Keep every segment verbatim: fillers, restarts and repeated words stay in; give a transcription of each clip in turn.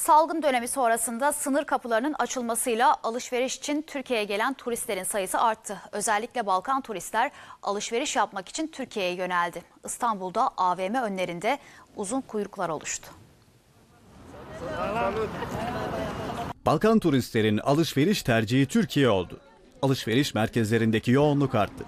Salgın dönemi sonrasında sınır kapılarının açılmasıyla alışveriş için Türkiye'ye gelen turistlerin sayısı arttı. Özellikle Balkan turistler alışveriş yapmak için Türkiye'ye yöneldi. İstanbul'da A V M önlerinde uzun kuyruklar oluştu. Balkan turistlerin alışveriş tercihi Türkiye oldu. Alışveriş merkezlerindeki yoğunluk arttı.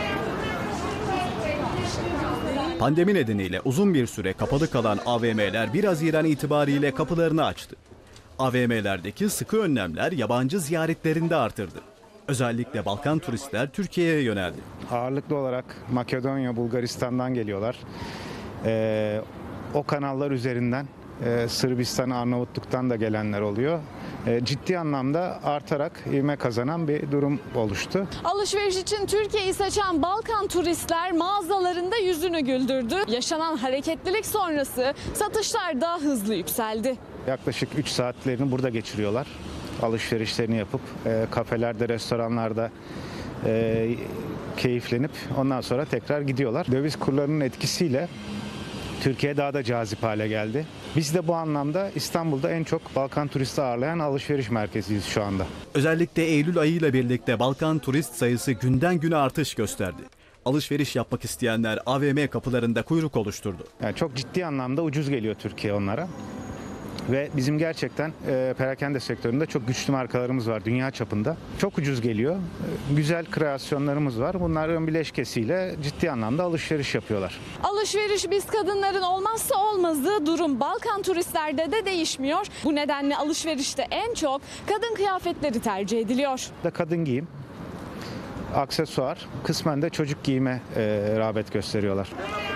Pandemi nedeniyle uzun bir süre kapalı kalan A V M'ler bir Haziran itibariyle kapılarını açtı. A V M'lerdeki sıkı önlemler yabancı ziyaretlerini de artırdı. Özellikle Balkan turistler Türkiye'ye yöneldi. Ağırlıklı olarak Makedonya, Bulgaristan'dan geliyorlar. Ee, o kanallar üzerinden e, Sırbistan, Arnavutluk'tan da gelenler oluyor. E, ciddi anlamda artarak ivme kazanan bir durum oluştu. Alışveriş için Türkiye'yi seçen Balkan turistler mağazalarında yüzünü güldürdü. Yaşanan hareketlilik sonrası satışlar daha hızlı yükseldi. Yaklaşık üç saatlerini burada geçiriyorlar. Alışverişlerini yapıp e, kafelerde, restoranlarda e, keyiflenip ondan sonra tekrar gidiyorlar. Döviz kurlarının etkisiyle Türkiye daha da cazip hale geldi. Biz de bu anlamda İstanbul'da en çok Balkan turisti ağırlayan alışveriş merkeziyiz şu anda. Özellikle Eylül ayı ile birlikte Balkan turist sayısı günden güne artış gösterdi. Alışveriş yapmak isteyenler A V M kapılarında kuyruk oluşturdu. Yani çok ciddi anlamda ucuz geliyor Türkiye onlara. Ve bizim gerçekten e, perakende sektöründe çok güçlü markalarımız var dünya çapında. Çok ucuz geliyor. E, güzel kreasyonlarımız var. Bunlar ön bileşkesiyle ciddi anlamda alışveriş yapıyorlar. Alışveriş biz kadınların olmazsa olmazı, durum Balkan turistlerde de değişmiyor. Bu nedenle alışverişte en çok kadın kıyafetleri tercih ediliyor. Da kadın giyim, aksesuar, kısmen de çocuk giyime e, rağbet gösteriyorlar.